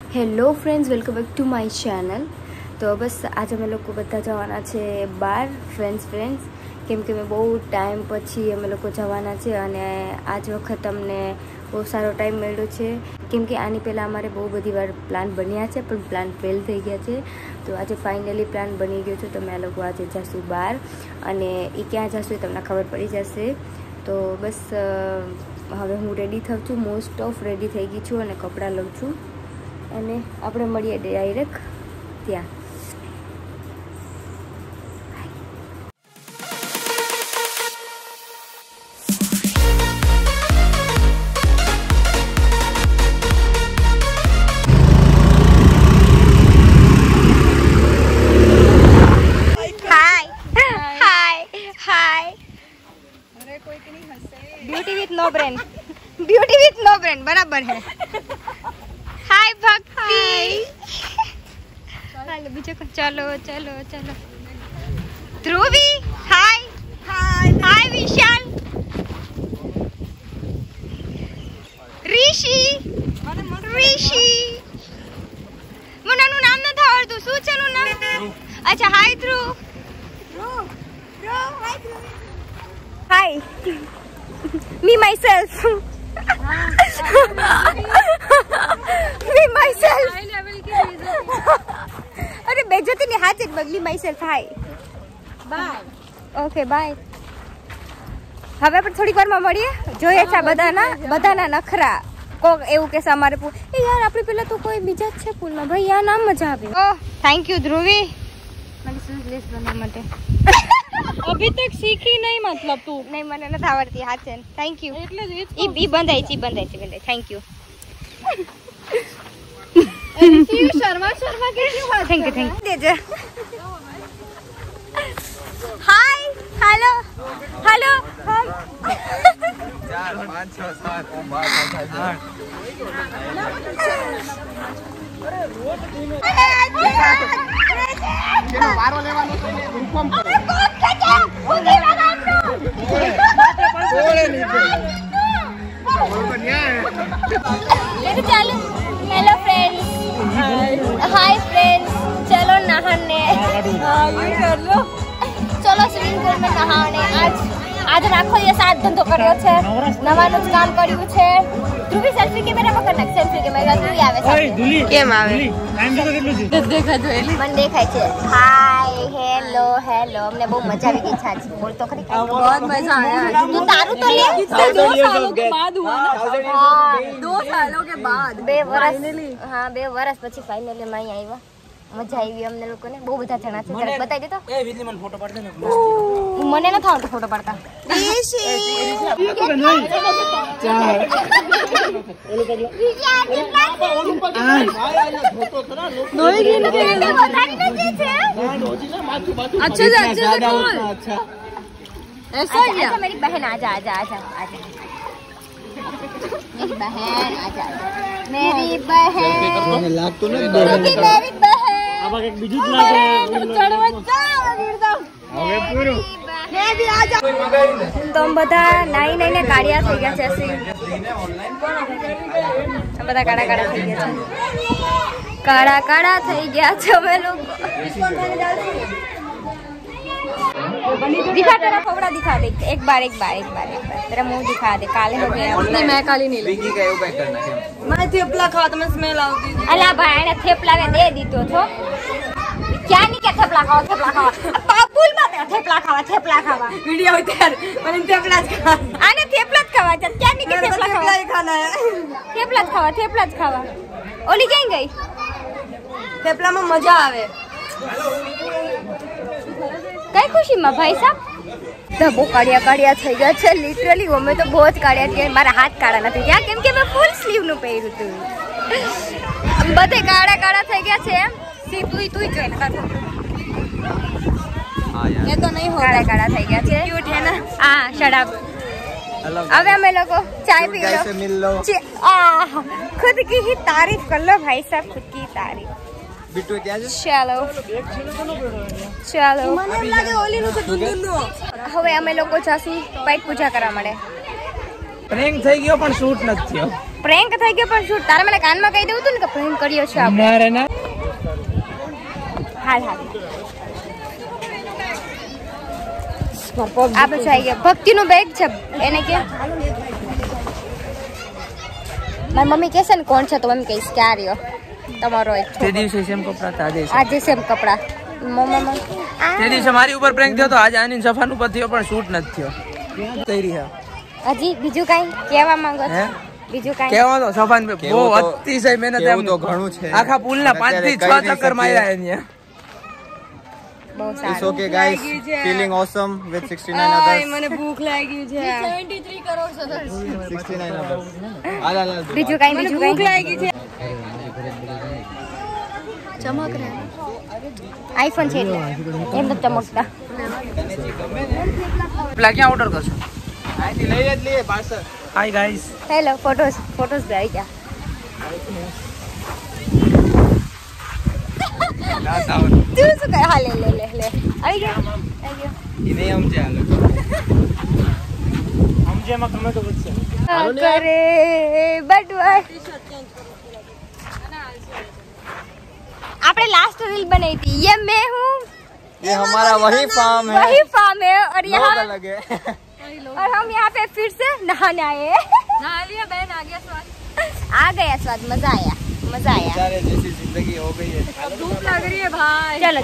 Hello friends, welcome back to my channel. तो बस आज अमे लोग बधा जवाना छे बार फ्रेंड्स केम के मैं बहुत टाइम पछी अमे लोग जवाना छे अने आज वखत अमने बहुत सारो टाइम मळ्यो छे केम के आनी पहला अमारे बहुत बधी वार प्लान बन्या छे पण प्लान फेल थई गया छे। तो आज फाइनली प्लान बनी गयो छे। तो मैं लोग आज जशुं बार अने ई क्यां जशुं तमने खबर पड़ी जशे। तो बस हवे हूँ रेडी थऊं छुं, मोस्ट ऑफ रेडी थई गई छुं अने कपड़ा लઉં छुं અને આપણે મળીએ ડાયરેક્ટ ત્યાં। ब्यूटी विथ नो ब्रेन बराबर है। हाय भक्ति, हेलो बीजो को चलो चलो चलो। ध्रुवी हाय हाय हाय विशाल ऋषि ऋषि मनानु नाम न था और तू શું છે નું નામ? अच्छा हाय ध्रुव हाय ध्रुव हाय मी मायसेल्फ मी मायसेल्फ अरे बेइज्जती नहीं हाथ एक बगली myself hi bye okay bye. હવે પણ થોડીક વારમાં મળીએ, જોઈએ છે બધાના નખરા। કોક એવું કે છે અમારે પૂલ એ યાર આપણે પેલા તો કોઈ બીજા જ છે પૂલમાં ભાઈ, આ નામ મજા આવી। ઓહ થેન્ક યુ ધ્રુવી મને શૂઝ લેસ બનાવવા માટે। अभी तक सीखी नहीं, मतलब तू नहीं મને નથી આવડતી હાથ છે। થેન્ક યુ એટલે ઈ બંધાઈ થેન્ક યુ शर्मा के क्यों बात? थैंक यू देजे। हाय हेलो हेलो 4 5 6 7 જેનો વારો લેવાનો છે ને ઇન્ફોર્મ કરો। हेलो फ्रेंड्स हाय फ्रेंड्स चलो नहाने। चलो स्विमिंग पूल में नहाने। आज राखो ये साथ धंधो કર્યો છે, નવાનું જ કામ કર્યું છે। ધ્રુવી સેલ્ફી કેમેરા પકડ નાખ, સેલ્ફી કેમેરા ધ્રુવી આવે છે કેમ આવે? टाइम तो કેટલું છે દેખાજો એલી મને દેખાય છે। હાય હેલો હેલો અમને બહુ મજા આવી ગઈ છે आज। બોલ તો ખરી बहुत मजा आया। तू तारू तो ले 2 सालों के बाद हुआ ना। हां 2 सालों के बाद 2 વર્ષ हां 2 વર્ષ પછી ફાઇનલી માં અહીં આવ્યા। મજા આવી અમને લોકોને, બહુ બધા જણા છે। જરા બતાવી દે તો એ વિધિ મને ફોટો પાડ દે ને। મને ન થાવ તો ફોટો પાડતા ऋषि अच्छे से अच्छा ऐसा ही है। मेरी बहन आजा आजा आजा आजा मेरी बहन आजा मेरी बहन लाग तो नहीं मेरी बहन अब एक बीजू लागे चढ़वा जा गिरदम હવે પૂરો मैं भी आजा। तो हम બધા નાઈ નાઈને કાળિયા થઈ ગયા છે। અસી બધા કાળા કાળા થઈ ગયા છે, કાળા થઈ ગયા છે અમે લોકો। दिखा तेरा फोड़ा दिखा दे एक बार तेरा मुंह दिखा दे। काले हो गए नहीं मैं काली नहीं વિકી કયો બેક કરના છે? मैं थेपला खाता मैं स्मेल आती थी। अला भाई ने थेपला ने दे दीतो छो क्या नहीं क्या थेपला खाओ पापुल मत थेपला खावा वीडियो उतार मैंने थेपला खा आने थेपला ज खावा क्या नहीं क्या थेपला ही खाना है। थेपला ज खावा। ओली कहीं गई थेपला में मजा आवे। कई खुशी में भाई साहब तो बो काड़िया થઈ ગયા છે लिटरली। અમે તો બહુ જ કાળિયા થયા, મારા હાથ કાળા નથી થયા કેમ કે મેં ફૂલ સ્લીવ નું પહેર્યું હતું। બધે કાળા થઈ ગયા છે એમ। સી તું જોઈ ને ये तो नहीं हो કાળા થઈ ગયા છે। क्यूट है ना। हां शराब હવે અમે લોકો ચાय पी लो कैसे मिल लो खुद की ही तारीफ कर लो भाई साहब, खुद की तारीफ। बिट्टू क्या है? चलो મને લાગે ઓલી નું છે દુંદુનો। હવે અમે લોકો જાશું પેટ પૂજા કરવા મળે। પ્રેન્ક થઈ ગયો પણ શૂટ નથી થયો। પ્રેન્ક થઈ ગયો પણ શું તારે મને કાનમાં કહી દેવું હતું ને કે પ્રેન્ક કર્યો છે આપણે હાલ આપણે થઈ ગયા ભક્તિનું બેગ છે એને કે મારી મમ્મી કહેશે ને કોણ છે તો મમ્મી કહીશ કે આ રહ્યો તમારો એક તે દિવસે સેમ કપડા હતા આજે સેમ કપડા મમ્મા તે દિવસે મારી ઉપર પ્રેન્ક થયો તો આજે આની સફાન ઉપર થયો પણ શૂટ નથી થયો કઈ રહ્યા હજી બીજું કાઈ કહેવા માંગો છો બીજું કાઈ કેવા તો સફાન બહુ અતિશય મહેનત એમ તો ઘણું છે આખા પુલના 5 થી 6 ચક્કર માર્યા અહીંયા બહુ It's સારું okay guys, feeling awesome with 69 others. મને ભૂખ લાગી છે 69 others. Ala. બીજું કાઈ ભૂખ લાગી છે ચમક રહે આઈફોન છે એટલે એમ તો ચમકતા પેલા ક્યાં ઓર્ડર કરશો આથી લઈ જ લઈએ parcel. Hi guys hello photos આવી ગયા તું શું કરે હા લે આવી ગયા ઇને આમ ચાલે. સમજેમાં ગમે તો વધશે કરે બટવા આપણે लास्ट रील बनाई थी ये मैं हूँ ये हमारा वही फार्म है. वही फार्म है और लोग यहाँ अलग है. और हम यहाँ पे फिर से नहाने आए नहा लिया बहन आ गया स्वाद आ गया स्वाद मजा आया बेचारे जैसी जिंदगी हो गई है. भूख लग रही है भाई चलो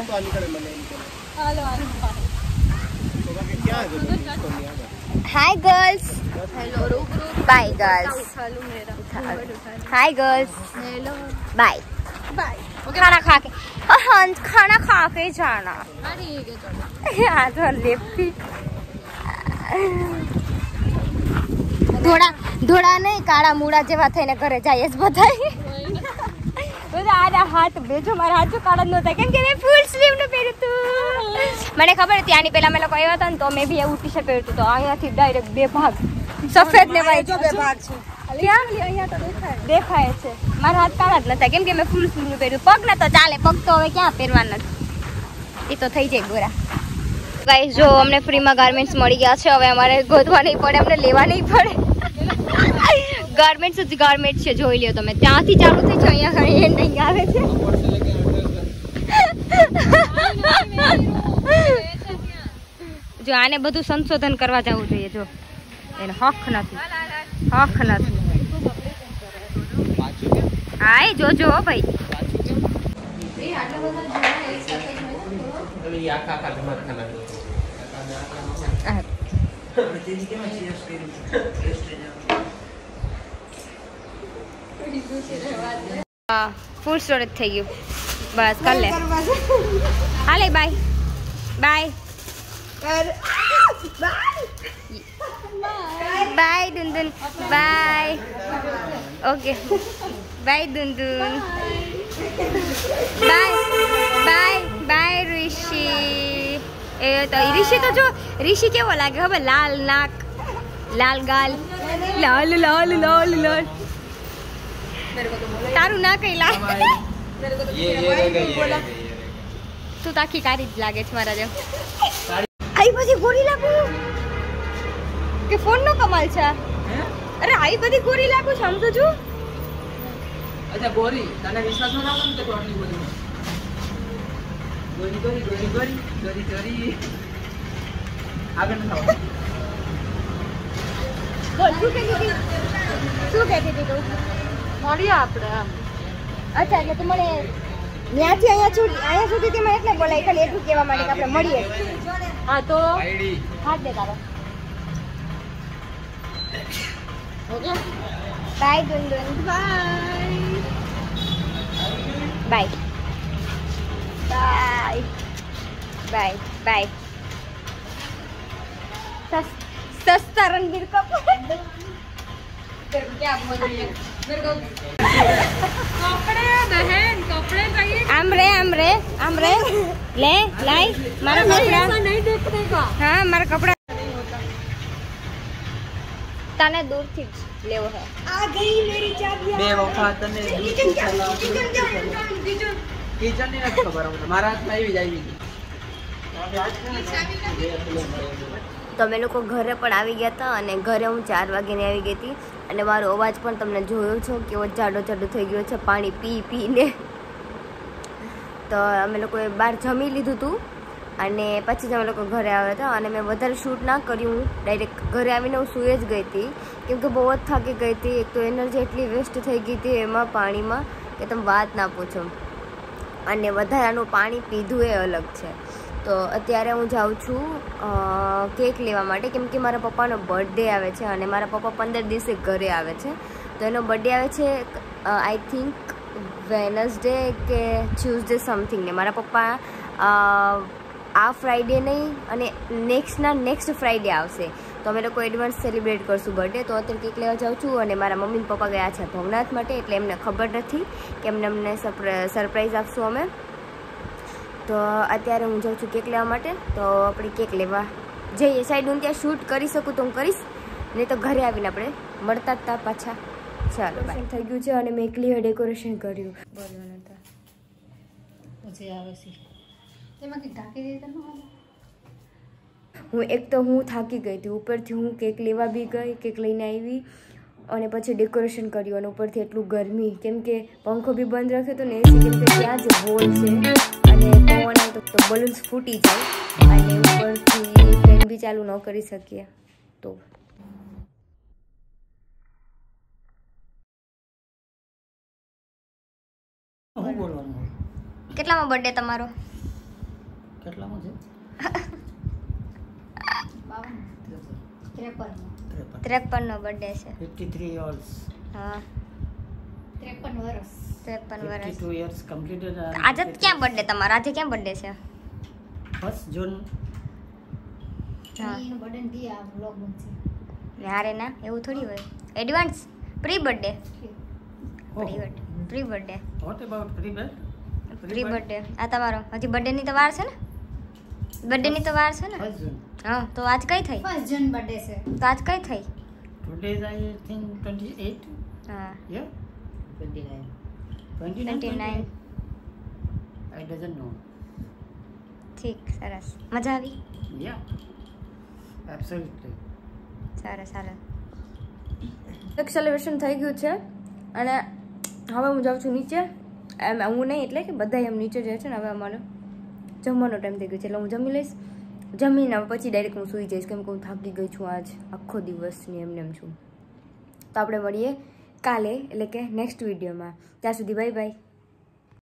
hi girls hello bye girls hi girls hello bye bye खाना खा के हाँ खाना खा के जाना ठीक है चलो આ તો લેફ્ટી ધોળા નહીં કાળા મૂળા જેવા થઈને ઘરે જાય જ બધાય આના હાથ બેજો મારા હાથ કાળા ન થાય કેમ કે મેં ફૂલ સ્લીવ નું પહેર્યું હતું મને ખબર હતી આની પહેલા મેં લોકો આવ્યા હતા ને તો મેં બી એવું ટી-શર્ટ પહેર્યું હતું તો અહીંયાથી ડાયરેક્ટ બે ભાગ સફેદ ને વ્હાઈટ બે ભાગ છે અહીંયા તો દેખાય છે મારા હાથ કાળા જ નતા કેમ કે મેં ફૂલ સ્લીવ નું પહેર્યું પગ ને તો ચાલે પગ તો હવે ક્યાં પહેરવાના એ તો થઈ જાય ગોરા ગાઈસ જો અમને ફ્રીમાં ગાર્મેન્ટ્સ મળી ગયા છે હવે અમારે ગોતવા નહીં પડે અમને લેવા નહીં પડે ગાર્મેન્ટ્સ જ ગાર્મેન્ટ્સ છે જોઈ લ્યો તમે ત્યાંથી ચાલુ થઈ છે અહીંયા ઘણી એન્ડિંગ આવે છે જો આને બધું સંશોધન કરવા જવું જોઈએ જો એને હક નથી હાય જોજો ભાઈ ફૂલ સ્ટોરેજ થઈ ગયું બસ કર લે હાલે બાય બાય દુંદુન બાય ઓકે બાય દુંદુન બાય ઋષિ એ તો ઋષિ તો જો ઋષિ કેવો લાગે હવે લાલ નાક લાલ ગાલ લાલ લાલ લાલ લાલ તારું ના કઈ લાલ તું તાખી કારી જ લાગે છે મારા જેમ આઈ બધી ગોરી લાગુ કે ફોન નો કમાલ છે અરે આઈ બધી ગોરી લાગુ છે આમ તો જો અચ્છા ગોરી તને વિશ્વાસ ન આવે કે તો આટલી ગોરી આગળ ન થાવ બોલ શું કહેતી હતી તું મળીએ આપણે આમ અચ્છા એટલે તું મને ત્યાંથી અહીંયા સુધી થી મને એટલે બોલાય ખાલી એટલું કહેવા માટે કે આપણે મળીએ હા તો હાથ દે તારો ઓકે બાય દુંદુન બાય सस्ता रणबीर कपूर क्या बोल रही है मेरे को कपड़े बहन कपड़े चाहिए आमरे ले लाई मारा कपड़ा नहीं देखने का हाँ मारा कपड़ा तने दूर थी लेवो है आ गई मेरी चाबी બે વખત તને કિચન ની નથી ખબર અમને મારા હાથમાં આવી જ આવી તો અમે લોકો ઘરે પણ આવી ગયા હતા અને ઘરે હું 4 વાગ્યાની આવી ગઈ હતી અને મારો અવાજ પણ તમને જોયો છો કેવો જાડો થઈ ગયો છે પાણી પીને. તો અમે લોકોએ બહાર જમી લીધું હતું અને પછી જ અમે લોકો ઘરે આવ્યા હતા અને મેં વધારે શૂટ ના કર્યું. ડાયરેક્ટ ઘરે આવીને હું સૂઈ જ ગઈ હતી કેમ કે બહુ જ થાકી ગઈ હતી. એક તો એનર્જી એટલી વેસ્ટ થઈ ગઈ હતી એમાં પાણીમાં કે તમે વાત ના પૂછો. અને વધારાનું પાણી પીધું એ અલગ છે. તો અત્યારે હું જાઉં છું કેક લેવા માટે કેમ કે મારા પપ્પાનો બર્થડે આવે છે અને મારા પપ્પા 15 દિવસે ઘરે આવે છે. તો એનો બર્થડે આવે છે આઈ થિંક વેનસડે કે ટ્યુઝડે સમથિંગ ને. મારા પપ્પા આ ફ્રાઈડે નહીં અને નેક્સ્ટ ફ્રાઈડે આવશે. તો અમે લોકો એડવાન્સ સેલિબ્રેટ કરશું બર્થડે. તો અત્યારે કેક લેવા જાઉં છું અને મારા મમ્મી પપ્પા ગયા છે ભવનાથ માટે એટલે એમને ખબર નથી કે અમને સરપ્રાઈઝ આપશું અમે. તો અત્યારે હું જાઉં છું કેક લેવા માટે. તો આપણે કેક લેવા જઈએ. સાઈડ હું ત્યાં શૂટ કરી શકું તો હું કરીશ નહીં તો ઘરે આવીને આપણે મળતા જ તા પાછા. ચાલો બાય. થઈ ગયું છે અને મેં એકલી ડેકોરેશન કર્યું. બોલવાનું હતા પછી આવે છે એમાં કે ઢાંકી દેતા ન હું થાકી ગઈ હતી. ઉપરથી હું કેક લેવા બી ગઈ, કેક લઈને આવી અને પછી ડેકોરેશન કર્યું અને ઉપરથી એટલું ગરમી કેમ કે પંખો બી બંધ રાખ્યો હતો ને એસી કેમ કે ત્યાં જ હોલ છે અને પવન આવતો તો બલૂન્સ ફૂટી જાય અને ઉપરથી ફેન બી ચાલુ ન કરી શકીએ. તો કેટલામાં બર્થડે તમારો? કેટલામાં છે? 53નો બર્થડે છે. 53 years. હા 53 વર્ષ. 53 વર્ષ. 52 years completed. આજે ક્યાં બર્થડે તમારો? આજે ક્યાં બર્થડે છે? 1st June. હા એનો બર્થડે દી આ વ્લોગ બનશે. યાર ના એવું થોડી હોય. Advance pre birthday. Pre birthday. What about pre-birth? Pre birthday આ તમારો હજી બર્થડે ની તો વાર છે ને? બર્થડે ની તો વાર છે ને? 1st June. હા તો આજ કઈ થઈ? 1st June બર્થડે છે. તો આજ કઈ થઈ? Today is I think 28. હા Yeah. 29. 29. I doesn't know. ઠીક સરસ. મજા આવી? Yeah. Absolutely. સરસ. એક સેલિબ્રેશન થઈ ગયું છે અને હવે હું જાઉં છું નીચે. એમ હું નહીં એટલે કે બધા એમ નીચે જાય છે ને. હવે અમારો જમવાનો ટાઈમ થઈ ગયો છે એટલે હું જમી લઈશ. જમીને પછી ડાયરેક્ટ હું સૂઈ જઈશ કેમ કે હું થાકી ગઈ છું. આજ આખો દિવસની એમ છું. તો આપણે મળીએ કાલે એટલે કે નેક્સ્ટ વિડીયોમાં. ત્યાં સુધી બાય બાય.